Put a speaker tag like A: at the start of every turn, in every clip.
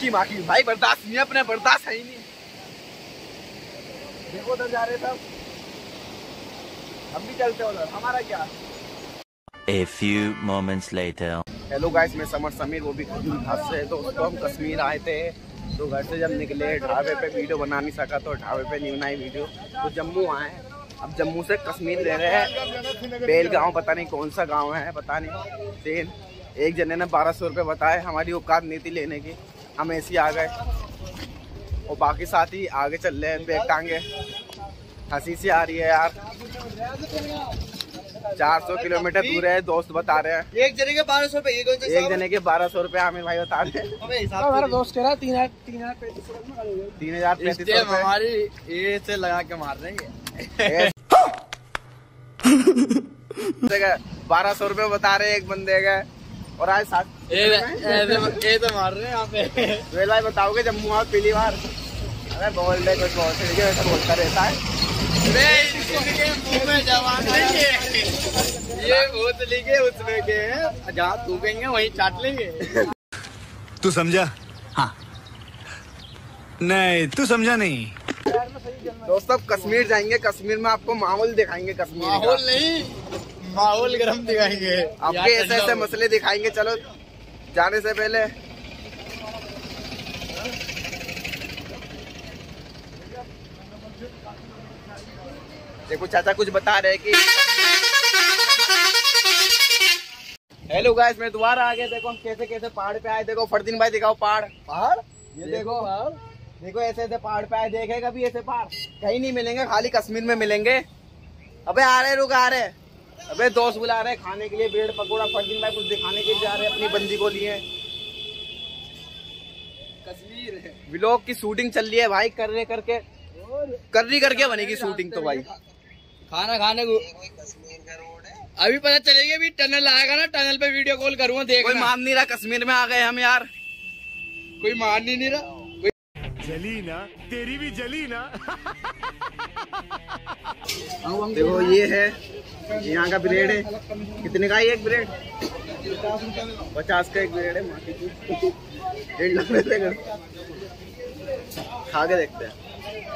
A: इसकी माँ की भाई बर्दाश्त नहीं है, अपने बर्दाश्त है ही नहीं। देखो उधर जा रहे सब, हम भी चलते उधर, हमारा क्या।
B: A few moments later.
A: Hello guys, मैं समर समीर, वो भी खजूर घास से। तो उसको हम कश्मीर आए थे, तो घर से जब निकले ढाबे पे वीडियो बना नहीं सका, तो ढाबे पे नहीं बनाई वीडियो, तो जम्मू आए। अब जम्मू से कश्मीर ले रहे हैं, बेल गाँव, पता नहीं कौन सा गाँव है, पता नहीं। ट्रेन एक जने ने 1200 रुपये बताए, हमारी औकात नहीं थी लेने की, हम ऐसे ही आ गए। और बाकी साथी आगे चल रहे हैं बैग टांगे। हंसी सी आ रही है यार। 400 किलोमीटर दूर है, दोस्त बता रहे हैं।
C: एक जने के 1200 रुपए,
A: एक जने के 1200 रुपए आमिर भाई बता रहे हैं।
C: हमारा दोस्त कह रहा है 3035
A: हमारी
C: ये से लगा के मार देंगे।
A: 1200 रुपए बता रहे एक बंदे का, और आज साथ
C: ये तो मार रहे हैं यहाँ पे।
A: वेल भाई बताओगे जम्मू आओ पहली बार? अरे बोल रहे कुछ बहुत से वैसा बोलता रहता है।
C: मुंह में जवान ये भूत लिखे उसमें के हैं, जहाँ थूकेंगे वहीं चाट लेंगे।
D: तू समझा? हाँ। नहीं तू समझा नहीं।
A: दोस्तों कश्मीर जाएंगे, कश्मीर में आपको माहौल दिखाएंगे। कश्मीर
C: माहौल नहीं, माहौल गरम दिखाएंगे,
A: आपके ऐसे ऐसे मसले दिखाएंगे। चलो जाने से पहले देखो चाचा कुछ बता रहे कि हेलो गाइस, मैं दोबारा आ गया। देखो हम कैसे कैसे पहाड़ पे आए। देखो फरदीन भाई दिखाओ पहाड़, पहाड़ ये देखो, देखो ऐसे ऐसे पहाड़ पे आए। देखे कभी ऐसे पहाड़ कहीं नहीं मिलेंगे, खाली कश्मीर में मिलेंगे। अबे आ रहे, रुक आ रहे। अबे दोस्त बुला रहे खाने के लिए, ब्रेड पकौड़ा। फरदीन भाई कुछ दिखाने के लिए जा रहे हैं, अपनी बंदी को लिए।
C: कश्मीर है,
A: व्लॉग की शूटिंग चल रही है भाई, करके बनेगी शूटिंग तो भाई।
C: खाना खाने को अभी पता चलेगा, अभी टनल आएगा ना, टनल पे वीडियो कॉल करूँगा, देख।
A: कोई मान नहीं रहा, कश्मीर में आ गए हम यार।
C: कोई मान नहीं रहा।
D: जली ना, तेरी भी जली ना।
A: देखो ये है यहाँ का ब्रेड है। कितने का है एक ब्रेड? 50 का एक ब्रेड है। 1.5 लाख रुपए का। खा के देखते हैं।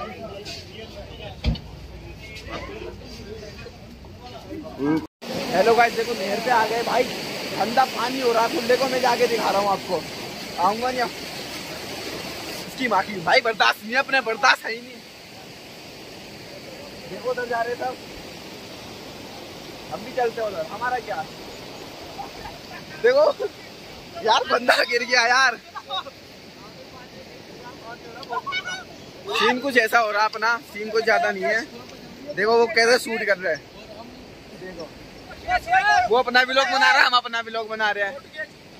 A: हेलो गाइस, देखो नहर पे आ गए भाई, ठंडा पानी हो रहा। खुले को मैं जाके दिखा रहा हूँ आपको। आऊंगा नहीं इसकी माँ की भाई बर्दाश्त नहीं है, अपने बर्दाश्त है ही नहीं। देखो उधर जा रहे सब, हम भी चलते उधर, हमारा क्या। देखो यार बंदा गिर गया यार। सीन कुछ ऐसा हो रहा, अपना सीन कुछ ज्यादा नहीं है। देखो वो कैसे शूट कर रहे हैं। देखो वो अपना व्लॉग बना रहा है, हम अपना व्लॉग बना रहे हैं।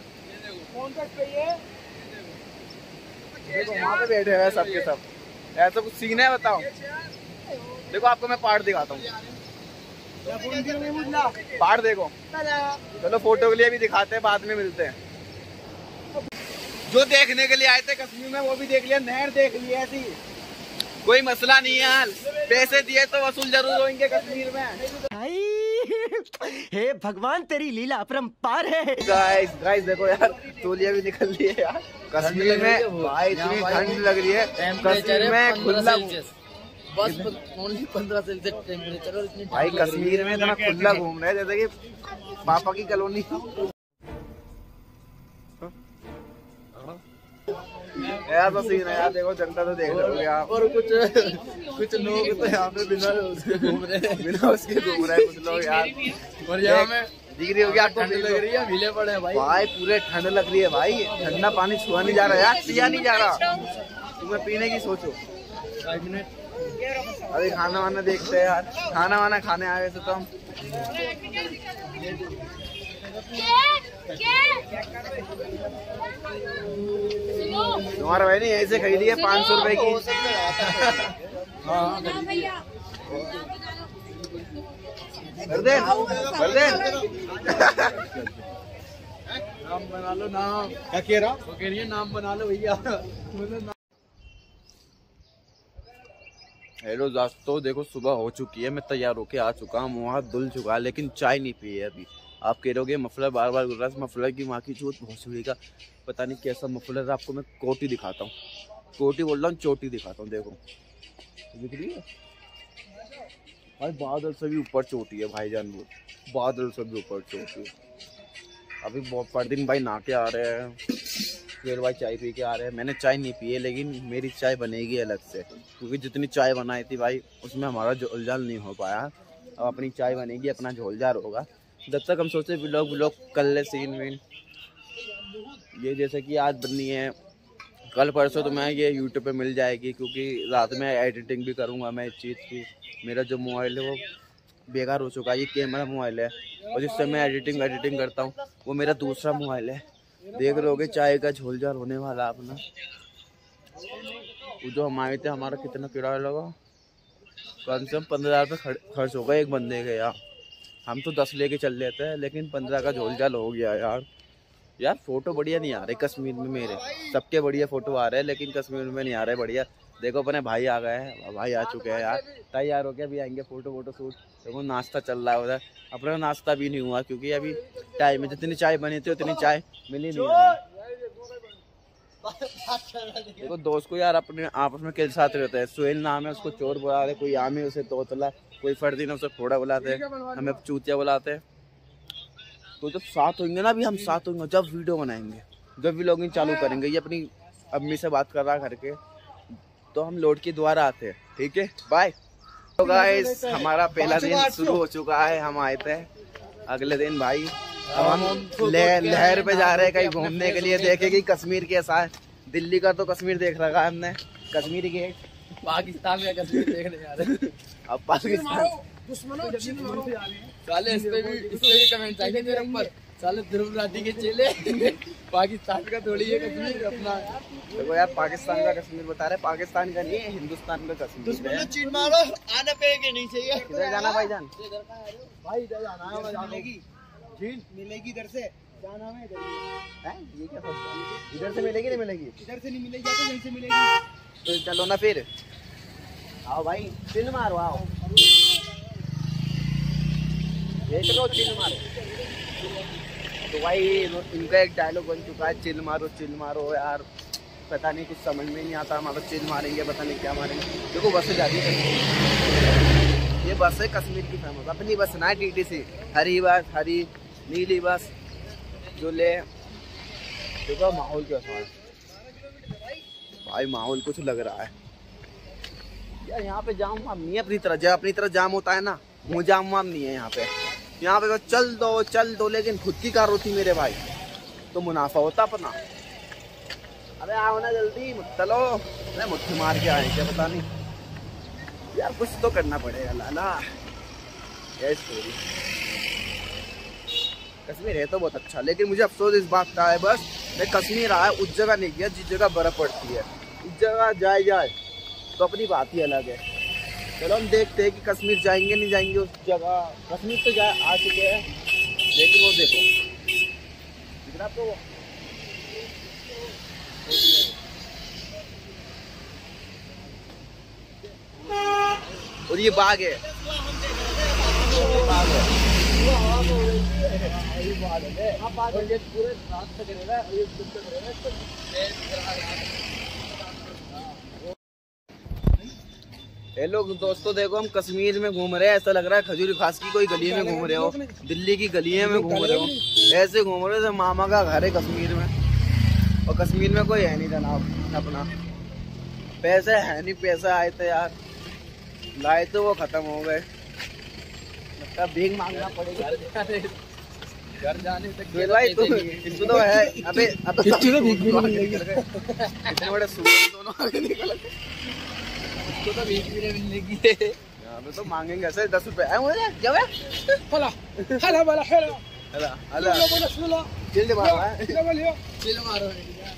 A: देखो वहाँ पे बैठे हुए सबके सब, ऐसा कुछ सीन है बताओ। देखो आपको मैं पहाड़ दिखाता हूँ, पहाड़ देखो। चलो फोटो के लिए भी दिखाते हैं, बाद में मिलते हैं। जो देखने के लिए आए थे कश्मीर में वो भी देख लिया, नहर देख ली। ऐसी कोई मसला नहीं है यार, पैसे दिए तो वसूल जरूर होंगे कश्मीर में।
E: हे भगवान तेरी लीला अपरंपार है।
A: गाइस देखो यार, तौलिया भी निकल रही है यार। कश्मीर में भाई इतनी ठंड लग रही है, कश्मीर में खुला
C: बस ओनली 15 सेल्सियस टेम्परेचर। और इतनी
A: भाई कश्मीर में इतना खुला घूम रहे हैं जैसे कि पापा की कॉलोनी। ऐसा सीन है यार। देखो जनता तो देख रहे हो आप,
C: और कुछ लोग तो यहाँ पे बिना उसके घूम रहे हैं,
A: बिना उसके घूम रहे हैं कुछ लोग यार।
C: और यहाँ में
A: दिख रही होगी आपको,
C: ठंड लग रही है, मिले पड़े हैं भाई।
A: भाई पूरे ठंड लग रही है भाई, ठंडा पानी छुआ नहीं जा रहा यार, पिया नहीं जा रहा। तुम्हें पीने की सोचो।
C: 5 मिनट
A: अभी खाना वाना देखते हैं यार, खाना वाना खाने आए वैसे तो हम। तुम्हारा भाई नहीं ऐसे खरीदी है 500 रुपए की।
C: नाम बना लो, नाम क्या कह रहा? वो कह रही है नाम बना लो भैया।
A: हेलो दोस्तों, देखो सुबह हो चुकी है, मैं तैयार होके आ चुका हूँ, वहाँ धुल चुका है, लेकिन चाय नहीं पी है अभी। आप कह रहोगे मफलर बार बार बोल रहा है, मफलर की माँ की चोट भोसड़ी का पता नहीं कैसा मफलर है। आपको मैं कोटी दिखाता हूँ, कोटी बोल रहा हूँ, चोटी दिखाता हूँ। देखो दिख रही है भाई, बादल से भी ऊपर चोटी है भाईजान, वो बादल से भी ऊपर चोटी है। अभी बहुत परदीन भाई नहा के आ रहे हैं, फिर भाई चाय पी के आ रहे हैं। मैंने चाय नहीं पी है, लेकिन मेरी चाय बनेगी अलग से, क्योंकि जितनी चाय बनाई थी भाई उसमें हमारा झोलझाल नहीं हो पाया। अब अपनी चाय बनेगी, अपना झोलझाल होगा। जब तक हम सोचे व्लॉग कर ले, सीन वीन ये जैसे कि आज बननी है, कल परसों तो मैं ये यूट्यूब पे मिल जाएगी, क्योंकि रात में एडिटिंग भी करूँगा मैं इस चीज़ की। मेरा जो मोबाइल है वो बेकार हो चुका है, ये कैमरा मोबाइल है, और जिससे मैं एडिटिंग करता हूँ वो मेरा दूसरा मोबाइल है। देख रहे होगे चाय का झोलझाल होने वाला अपना। वो जो हम आए थे, हमारा कितना किराया लगा, कम से कम 15,000 रुपये खर्च हो गया एक बंदे के यार। हम तो 10 लेके चल लेते हैं, लेकिन 15 का झोलझाल हो गया यार। यार फोटो बढ़िया नहीं आ रहे कश्मीर में मेरे, सबके बढ़िया फोटो आ रहे हैं, लेकिन कश्मीर में नहीं आ रहे बढ़िया। देखो अपने भाई आ गए हैं, भाई आ चुके हैं यार, तैयार हो के अभी आएंगे फोटो शूट। देखो नाश्ता चल रहा है उधर, अपना नाश्ता भी नहीं हुआ, क्योंकि अभी टाइम में जितनी चाय बनी थी उतनी चाय मिली नहीं। देखो दोस्त को यार अपने आपस में के साथ रहते हैं। सुहेल नाम है, उसको चोर बुला रहे, कोई आमी उसे तोतला, कोई फर्दीन उसे फोड़ा बुलाते हैं, हमें चूतिया बुलाते हैं। तो जब साथ होंगे ना, अभी हम साथ होंगे जब वीडियो बनाएंगे, जब व्लॉगिंग चालू करेंगे, ये अपनी अम्मी से बात कर रहा करके, तो हम लौट के दोबारा आते हैं, ठीक है बाय। तो गाइस हमारा पहला दिन शुरू हो चुका है, हम आए थे अगले दिन भाई। अब हम लहर पे जा रहे हैं कहीं घूमने के लिए, देखे कि कश्मीर कैसा है। दिल्ली का तो कश्मीर देख रखा है हमने, कश्मीर गेट,
C: पाकिस्तान का कश्मीर देखने जा रहे हैं।
A: अब पाकिस्तान
C: साले इस पे भी कमेंट आएंगे मेरे ऊपर, साले ध्रुव राठी के चेले पाकिस्तान का थोड़ी है कश्मीर अपना।
A: देखो यार पाकिस्तान का कश्मीर बता रहे, पाकिस्तान का नहीं है, हिंदुस्तान का कश्मीर है।
C: चीन मारो आने पे के नहीं चाहिए।
A: किधर जाना भाईजान?
C: भाई इधर जाना है, मिलेगी चीन मिलेगी इधर से, जाना है इधर
A: है। ये क्या सोचता है, इधर से मिलेगी नहीं मिलेगी?
C: इधर से नहीं मिलेगी, या तो यहीं से मिलेगी।
A: तो चलो ना फिर, आओ भाई चिल मारो, आओ देख लो चिल मारो। तो भाई इनका एक डायलॉग बन चुका है, चिल मारो यार। पता नहीं कुछ समझ में नहीं आता, हमारा चिल मारेंगे पता नहीं क्या मारेंगे। देखो बसें जा रही है, ये बस है कश्मीर की फेमस, अपनी बस ना TTC, हरी बस, हरी नीली बस जो ले। देखो माहौल कैसा है भाई, माहौल कुछ लग रहा है यार। यहाँ पे जाम वाम नहीं है अपनी तरह, जब अपनी तरह जाम होता है ना, वो जाम वाम नहीं है यहाँ पे। यहाँ पे बस चल दो, लेकिन खुद की कार होती मेरे भाई तो मुनाफा होता अपना। अरे आओ ना जल्दी, चलो। अरे मुट्ठी मार के आए क्या पता नहीं यार, कुछ तो करना पड़ेगा लाला। ये स्टोरी कश्मीर है तो बहुत अच्छा, लेकिन मुझे अफसोस इस बात का है, बस मैं कश्मीर आया उस जगह नहीं गया जिस जगह बर्फ पड़ती है। उस जगह जाए तो अपनी बात ही अलग है। चलो हम देखते हैं कि कश्मीर जाएंगे नहीं जाएंगे उस जगह। कश्मीर तो आ चुके हैं, लेकिन वो देखो दिख रहा तो और ये बाग है, हेलो दोस्तों, देखो हम कश्मीर में घूम रहे हैं, ऐसा लग रहा है खजूर खास की कोई गली में घूम रहे हो, दिल्ली की गलियों में घूम रहे हो, ऐसे घूम रहे हो। मामा का घर है कश्मीर में, और कश्मीर में कोई है नहीं जनाब अपना। पैसे है नहीं, पैसे आए थे यार, लाए तो वो खत्म हो गए, मतलब भीख मांगना पड़ेगा
C: घर जाने तक।
A: भाई इसको तो है, अबे अब इतने बड़े सूरज दोनों आगे निकल गए,
C: इसको तो भीख भी नहीं मिलेगी।
A: यहाँ पे तो मांगेंगे ऐसे 10 रुपए। क्या है
C: हला हला वाला हला
A: हला हला चिल मारो है,
C: चिल मारो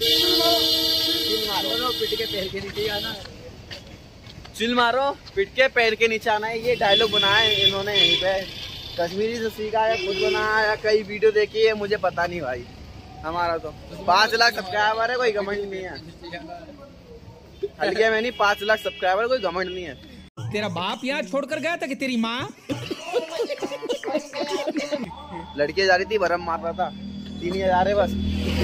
C: पिट के पैर के नीचे आना,
A: चिल मारो पिट के पैर के नीचे आना है। ये डायलॉग बनाया है इन्होंने यहीं पे, कश्मीरी से सीखा है, खुद बनाया या कई वीडियो देखी है, मुझे पता नहीं भाई। हमारा तो 5 लाख सब्सक्राइबर है, कोई घमंड नहीं है। हल्के में नहीं, 5 लाख सब्सक्राइबर, कोई घमंड नहीं है।
F: तेरा बाप यहाँ छोड़कर गया था कि तेरी माँ?
A: लड़के जा रही थी, बर्फ मार रहा था। 3000 है बस।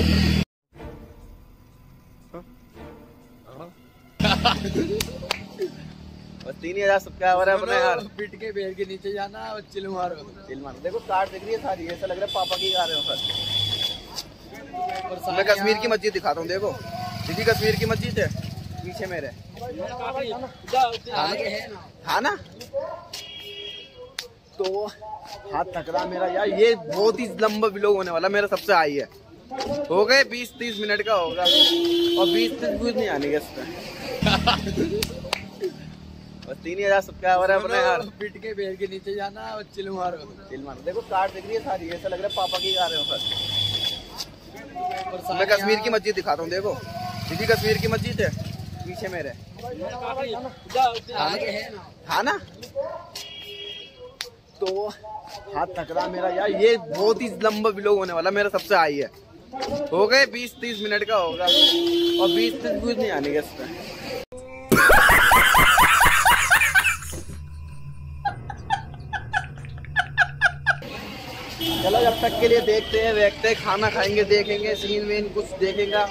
A: बस 3000 सब्सक्राइबर है अपने यार।
C: पिट के पेड़ के नीचे जाना और चिल मारो।
A: चिल मारो। देखो कार दिख रही है सारी, ऐसा लग रहा है पापा की कार है सर। मैं कश्मीर की मस्जिद दिखाता हूँ, देखो दीदी कश्मीर की मस्जिद है पीछे मेरे। हाँ ना, तो हाथ थक रहा मेरा यार। ये बहुत ही लंबा व्लॉग होने वाला, मेरा सबसे हाई है। हो गए 20-30 मिनट का होगा और 20-30 व्यूज नहीं आने के इस पे। बस 3000 सब्सक्राइबर है अपने यार।
C: पिट के पेड़ के नीचे जाना और चिल मारो।
A: चिल मारो। देखो कार दिख रही है सारी, ऐसा लग रहा है पापा की कार है सर। मैं कश्मीर की मस्जिद दिखाता हूँ, देखो दीदी कश्मीर की मस्जिद है पीछे मेरे। हाँ ना, तो हाथ थक रहा मेरा यार। ये बहुत ही लंबा व्लॉग होने वाला, मेरा सबसे हाई है। हो गए 20-30 मिनट का होगा और 20-30 व्यूज नहीं आने के इस पे। चलो जब तक के लिए देखते हैं, खाना खाएंगे, देखेंगे सीन वीन कुछ देखेगा।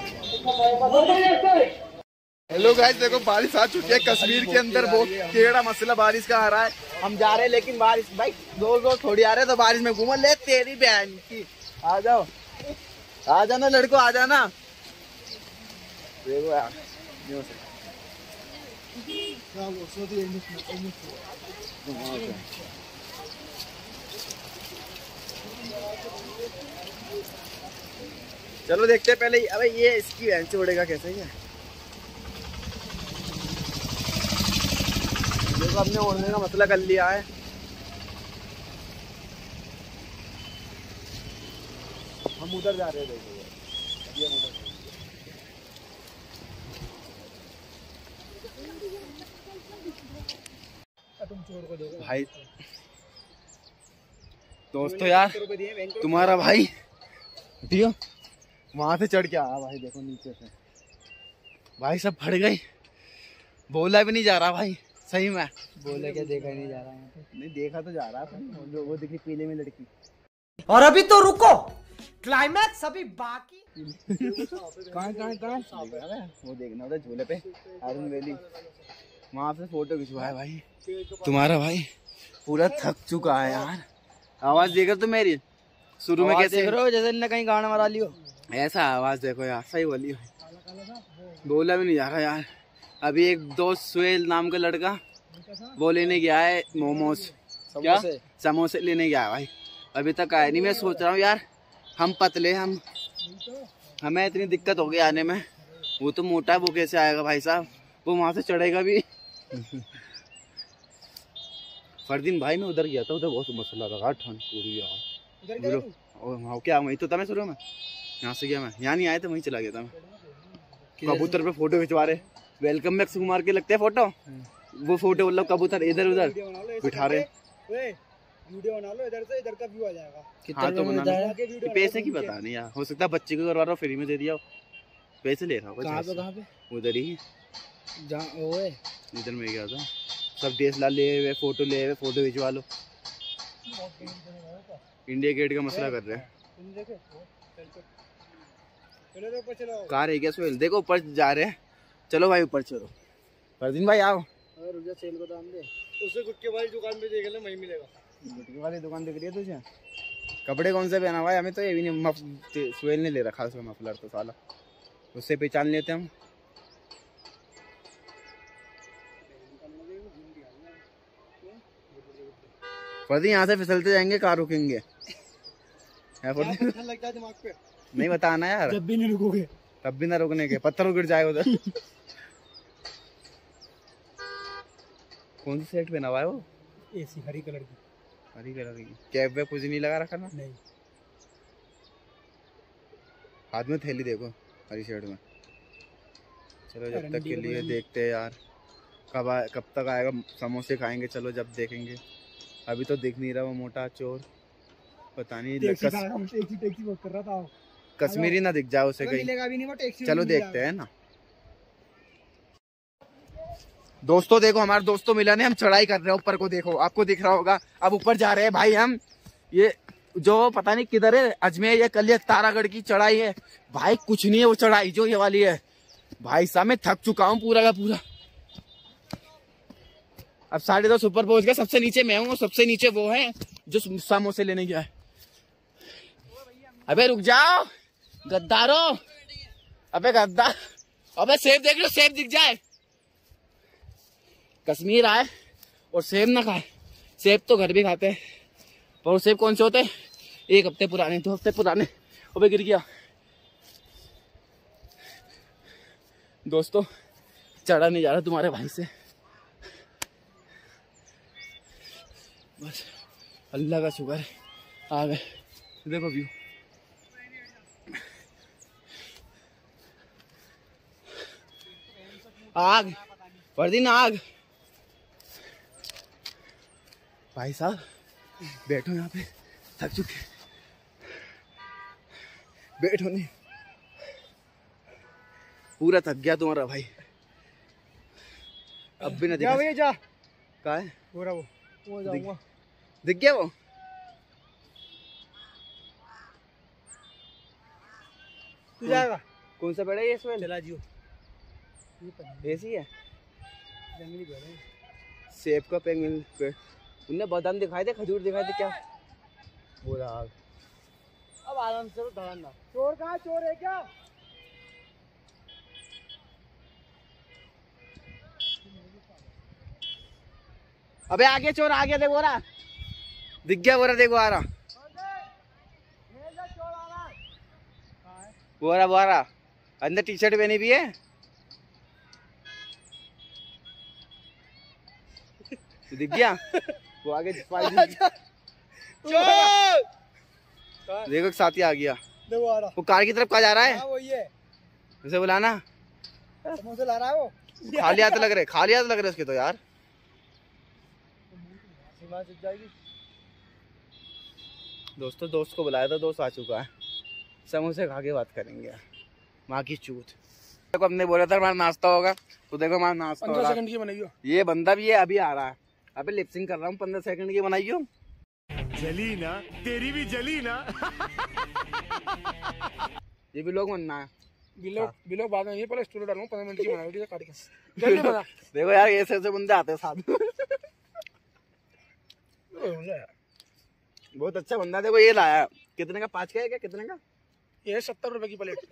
A: हेलो गाइस, देखो बारिश आ चुकी है कश्मीर के अंदर। बहुत टेढ़ा मसला बारिश का आ रहा है। हम जा रहे हैं लेकिन बारिश भाई दो थोड़ी आ रहे हैं, तो बारिश में घूम ले तेरी बहन की। आ जाओ, आ जाना लड़को, आ जाना। देखो यार चलो देखते हैं पहले। अबे ये इसकी बहन से उड़ेगा कैसे ये? देखो अपने उड़ने का मसला कर लिया है। हम उधर जा रहे हैं, देखो ये उधर। तुम चोर को देखो भाई। दोस्तों यार तुम्हारा भाई दियो वहां से चढ़ के आया भाई। देखो नीचे से भाई सब फट गई। बोला भी नहीं जा रहा भाई, सही में
C: बोले क्या देखा ही नहीं जा रहा है।
A: नहीं देखा तो जा रहा था, जो वो दिखी पीले में लड़की।
E: और अभी तो रुको, क्लाइमैक्स अभी बाकी।
A: कहाँ वो देखना था झूले पे अरुण वैली, वहां से फोटो खिंचवाया भाई। तुम्हारा भाई पूरा थक चुका है यार। आवाज देखो तो मेरी शुरू में कैसे
C: देख रहे हो, जैसे इनने कहीं गाना मारा लियो।
A: ऐसा आवाज देखो यार, सही बोली भाई। बोला भी नहीं जा रहा यार। अभी एक दोस्त सुहेल नाम का लड़का वो लेने गया है मोमोज, क्या समोसे लेने गया है भाई। अभी तक आया नहीं। मैं सोच रहा हूँ यार हम पतले, हमें इतनी दिक्कत हो गई आने में। वो तो मोटा है, वो कैसे आएगा भाई साहब? वो वहां से चढ़ेगा भी। फरदीन भाई मैं उधर गया था, उधर बहुत मसला लगा ठंड पूरी यार। क्या वहीं तो था मैं शुरू में, यहाँ से गया मैं, यहाँ नहीं आया था, वहीं चला गया था मैं। कबूतर पे फोटो खिंचवा रहे, वेलकम बैक सुकुमार के लगते हैं फोटो। वो फोटो मतलब कबूतर इधर उधर बिठा रहे।
C: वीडियो बना लो, इधर से इधर का व्यू आ जाएगा।
A: हाँ तो बना लो। पैसे की पता नहीं यार, हो सकता है बच्चे को करवा रहा हूँ फ्री में दे दिया, पैसे ले रहा हूँ। कहाँ पे? उधर ही इधर में गया था। सब DSLR ले हुए, फोटो ले हुए, फोटो खिंचवा लो। इंडिया गेट का मसला कर रहे हैं। कार है क्या सोहेल? देखो ऊपर जा रहे हैं। चलो भाई ऊपर चलो। फरदीन भाई आओ।
C: सेल को दाम दे, उसे गुटके वाली दुकान पे देख ले, वहीं मिलेगा।
A: गुटके वाली दुकान दिख रही है तुझे? कपड़े कौन से पहना हुआ है? हमें तो ये भी नहीं, सोहेल ने ले रखा उसका मफलर, तो साला उससे पहचान लेते हम। फरदीन यहाँ से फिसलते जाएंगे, कार रुकेंगे।
C: लगता है दिमाग पे
A: नहीं बताना यार,
C: जब भी नहीं रुकोगे
A: तब भी ना रुकने के, पत्थर गिर जाए उधर। कौन सी शर्ट पहना हुआ है वो?
C: एसी हरी कलर की।
A: हरी कलर की कैप में कुछ नहीं लगा रखा ना?
C: नहीं।
A: हाथ में थैली देखो हरी शर्ट में। चलो जब तक के लिए देखते हैं यार कब तक आएगा। समोसे खाएंगे चलो जब देखेंगे। अभी तो दिख नहीं रहा वो मोटा चोर, पता नहीं
C: टैक्सी बुक कर रहा था।
A: कश्मीरी ना दिख जाए उसे कहीं। चलो देखते हैं ना। दोस्तों देखो हमारे दोस्तों मिला ने, हम चढ़ाई कर रहे हैं ऊपर को, देखो आपको दिख रहा होगा। अब ऊपर जा रहे हैं भाई हम। ये जो पता नहीं किधर है, अजमेर या कल तारागढ़ की चढ़ाई है भाई, कुछ नहीं है वो चढ़ाई जो ये वाली है भाई साहब। मैं थक चुका हूँ पूरा का पूरा। अब 2:30 ऊपर पहुंच गया, सबसे नीचे मैं हूँ, सबसे नीचे वो है जो समोसे लेने गया है। अबे रुक जाओ गद्दारो, अबे गद्दार, अबे सेब देख लो, सेब दिख जाए। कश्मीर आए और सेब ना खाए। सेब तो घर भी खाते हैं, पर वो सेब कौन से होते हैं, 1 हफ्ते पुराने, 2 हफ्ते पुराने। अबे गिर गया। दोस्तों चढ़ा नहीं जा रहा तुम्हारे भाई से, बस अल्लाह का शुक्र है आ गए। देखो व्यू, आग परदीन आग। भाई साहब बैठो यहाँ पे, थक चुके, बैठो नहीं, पूरा थक गया तुम्हारा भाई। अब भी ना दिखा
E: जा
A: कहाँ है
E: पूरा वो जाऊंगा।
A: दिख गया वो।
E: तू जाएगा?
A: कौन सा पेड़ है ये इसमें?
E: चला जियो,
A: ऐसी है
E: जंगली पेड़ है।
A: सेब का पेड़, उनने बादाम दिखाए थे, खजूर दिखाए थे, क्या बोला आग।
E: अब आराम से धड़ाना। चोर कहाँ, चोर है क्या?
A: अबे आगे चोर, आगे देखो रहा, दिख गया बोरा, देखो आ रहा, बोरा अंदर टी शर्ट पहनी भी है। दिख गया वो आगे देखो साथी आ गया,
E: देखो आ रहा।
A: वो कार की तरफ कहाँ जा रहा है?
E: हाँ वही है,
A: उसे बुलाना।
E: समोसे ला रहा है वो।
A: खाली हाथ लग रहे, खाली हाथ लग रहे उसके तो यार।
E: जाएगी।
A: दोस्तों दोस्त को बुलाया था, दोस्त आ चुका है, समोसे खा के बात करेंगे यार, माँ की चूत। देखो हमने बोला था हमारा नाश्ता होगा, तो देखो हमारा नाश्ता
E: 15 सेकंड की बनाइयो।
A: ये बंदा भी है, अभी आ रहा है। अबे लिपसिंग कर रहा हूँ, 15 सेकंड की बनाइयो।
D: जली ना, तेरी भी जली ना।
A: ये भी लोग बनना है,
E: बिलो बाद में, ये पहले स्टोरी डालूंगा, 15 मिनट की बनाओ, ठीक है, काट के जल्दी बना।
A: देखो यार ऐसे ऐसे बंदे आते हैं साथ। बहुत अच्छा बंदा, देखो ये लाया, कितने का? 5 का है क्या, कितने का?
E: ये 70 रुपए की प्लेट।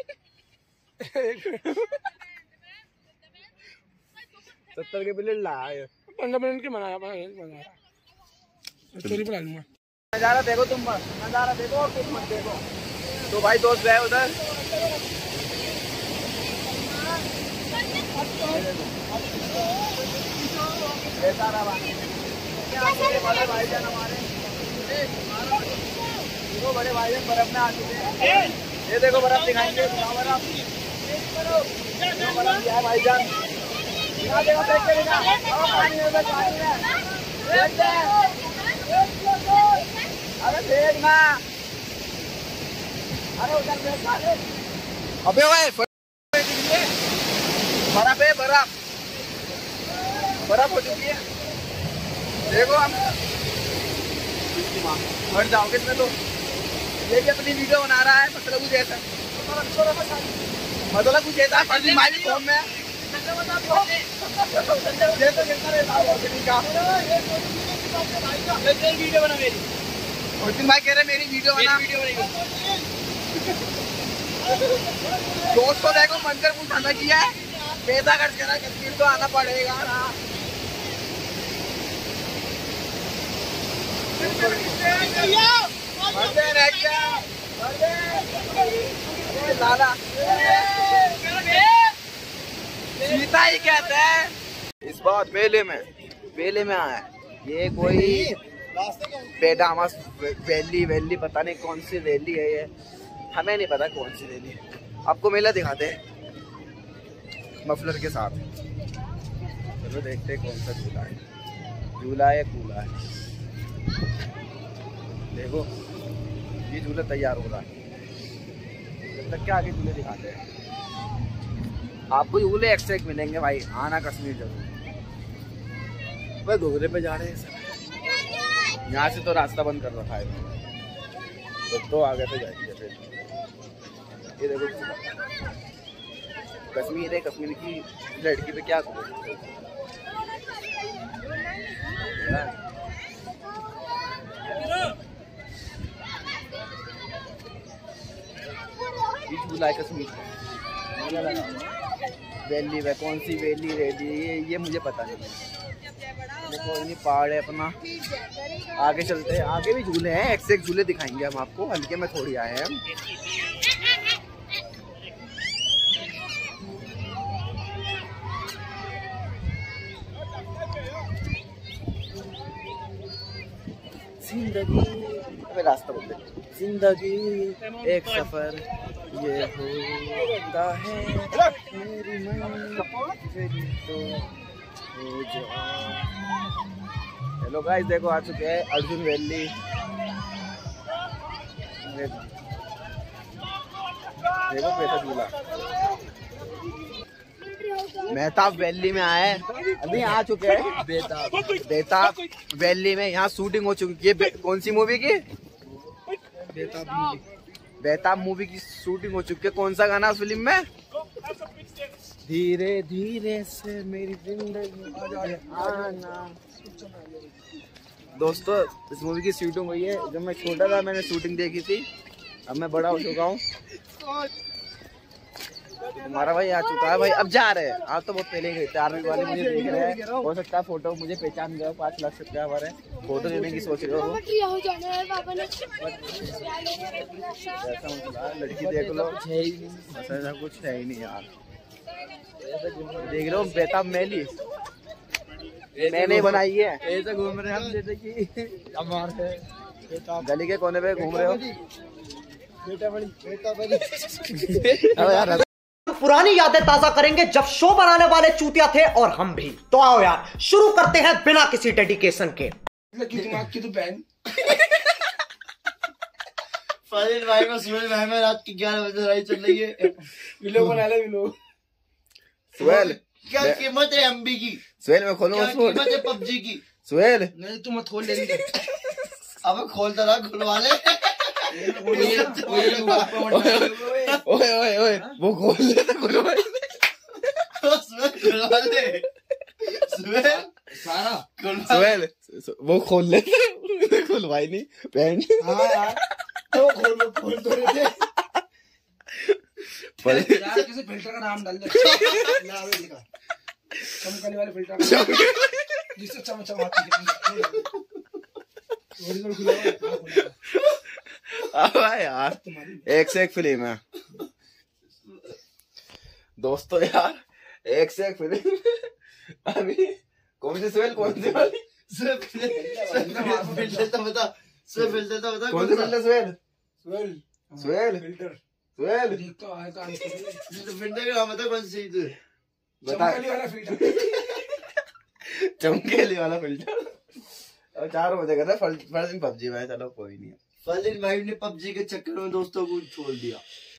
A: 70 के प्लेट लाया,
E: 15 मिनट की बनाया, स्टोरी बना लूंगा।
A: नजारा देखो तुम, बस नजारा देखो और कुछ मत देखो। तो भाई दोस्त गए उधर, बड़े भाईजान हमारे, देखो बड़े भाईजान बर्फ में आ चुके हैं। ये देखो बर्फ दिखाएंगे, बर्फ दिया है भाईजान, देखो देख के दिखा, पानी है, पानी है, अरे देखना, अरे उधर देखना, अबे ओए बर्फ है, बर्फ हो चुकी है। देखो हम हट जाओगे इसमें, तो ये भी अपनी वीडियो बना रहा है, मतलब कुछ ऐसा, मतलब कुछ ऐसा फर्जी माइल फोन में ये तो कितना रहता है वीडियो बना मेरी। मोहसिन भाई कह रहे मेरी वीडियो बना, दोस्त को देखो मंदिर कुछ आना किया है, पैसा खर्च करा, कश्मीर तो आना पड़ेगा ना। सीता ही कहते हैं। इस बार मेले में आया, ये कोई पेडामस वैली पता नहीं कौन सी वैली है, ये हमें नहीं पता कौन सी वैली है। आपको मेला दिखाते हैं मफलर के साथ, चलो देखते हैं कौन सा झूला है कूला है। देखो ये झूला तैयार हो रहा है, जब तक क्या आगे झूले दिखाते हैं आपको, झूले एक्स्ट्रा मिलेंगे भाई, आना कश्मीर जरूर। वह घोघरे पे जा रहे हैं सर, यहाँ से तो रास्ता बंद कर रखा है। तो आगे तो जाएंगे फिर। ये देखो कश्मीर है, कश्मीर की लड़की पे क्या करें। झूला है कश्मीर वैली में, कौन सी वैली रेडी ये मुझे पता नहीं है। देखो ये पहाड़ है अपना, आगे चलते हैं। आगे भी झूले हैं, एक से एक झूले दिखाएंगे हम आपको। हल्के में थोड़ी आए हैं हम। जिंदगी रास्ता बोलते, जिंदगी एक सफर ये होता है, मेरी मंजिल तो हो जाए। हेलो गाइस, देखो आ चुके हैं अर्जुन वैली। देखो कैसा झूला, मेहताब वैली में आए, अभी आ चुके हैं बेताब वैली में। यहाँ शूटिंग हो चुकी है। कौन सी मूवी की? बेताब मूवी की शूटिंग हो चुकी है। कौन सा गाना फिल्म में? धीरे धीरे से मेरी जिंदगी आना। दोस्तों इस मूवी की शूटिंग हुई है। जब मैं छोटा था मैंने शूटिंग देखी थी, अब मैं बड़ा हो चुका हूँ। हमारा भाई आ चुका है भाई, अब जा रहे हैं। आप तो बहुत पहले ही गए थे, आर्मी वाले मुझे देख रहे हैं। हो सकता है फोटो मुझे पहचान गया। 5 लाख सब्सक्राइबर है, फोटो लेने की सोच रहे हो। लड़की देख लो, ऐसा कुछ है ही नहीं यार। देख रहे हो बेताब मैली मैंने बनाई है। ऐसे घूम रहे हैं हम जैसे कि हमारे गली के कोने पे घूम रहे हो।
F: पुरानी यादें ताजा करेंगे जब शो बनाने वाले चूतिया थे और हम भी। तो आओ यार शुरू करते हैं बिना किसी डेडिकेशन के।
E: दिमाग की तो बहन
C: फाजिल भाई में सुहेल भाई में रात की 11 बजे लड़ाई चल रही है।
E: विलो बना ले विलो।
A: सुहेल
C: क्या कीमत है एमबी की?
A: सुहेल मैं खोलूंगा।
C: क्या कीमत है पबजी की?
A: सुहेल
E: नहीं तू मत खोल लेंगे।
C: अब खोलता रहा, खुलवा ले।
A: ओए ओए ओए वो खोल ले तो खुलवा ले।
C: खुलवा ले
E: सारा
A: सुहेल वो खोल ले, खुलवाई नहीं पैंट।
E: हाँ यार तो खोल तो रहे थे यार। किसी फिल्टर का नाम डाल दे। चमकने वाले फिल्टर का जिससे चमचमाती
A: है यार। एक से एक फिल्म है दोस्तों यार, एक से एक फिल्म। अभी कौन सी सुहेल, कौन सी वाली?
C: फिल्टर तो बता, फिल्टर तो बता।
A: कौन सी फिल्टर? सुहेल
E: सुहेल
A: सुहेल सुहेल
E: देख तो आए काम
C: फिल्टर का नाम बता, कौन सी चीज
A: बता।
E: चमकने वाला फिल्टर।
A: चमकेली वाला फिल्टर। अब 4 बजे कर रहा है। फर्स्ट दिन पबजी में। चलो कोई नहीं।
C: फाजिल भाई ने पबजी के चक्कर में दोस्तों को छोड़ दिया।